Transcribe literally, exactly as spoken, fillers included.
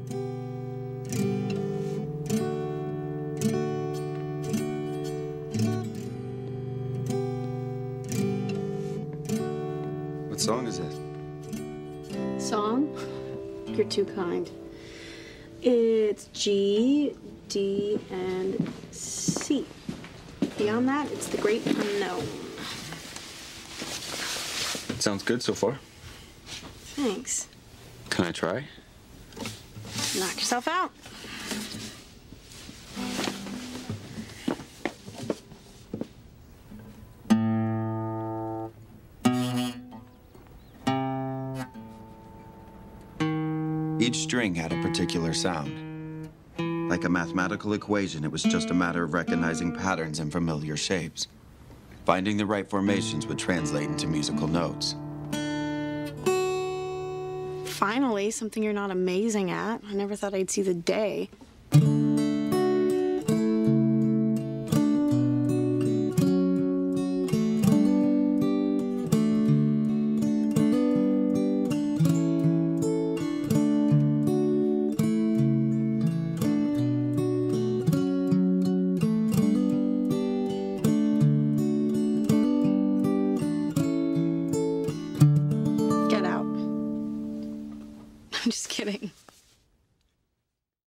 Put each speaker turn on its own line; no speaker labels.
What song is it?
Song? You're too kind. It's G, D, and C. Beyond that, it's the great unknown.
Sounds good so far.
Thanks.
Can I try?
Knock yourself out.
Each string had a particular sound. Like a mathematical equation, it was just a matter of recognizing patterns and familiar shapes. Finding the right formations would translate into musical notes.
Finally, something you're not amazing at. I never thought I'd see the day. Get out. I'm just kidding.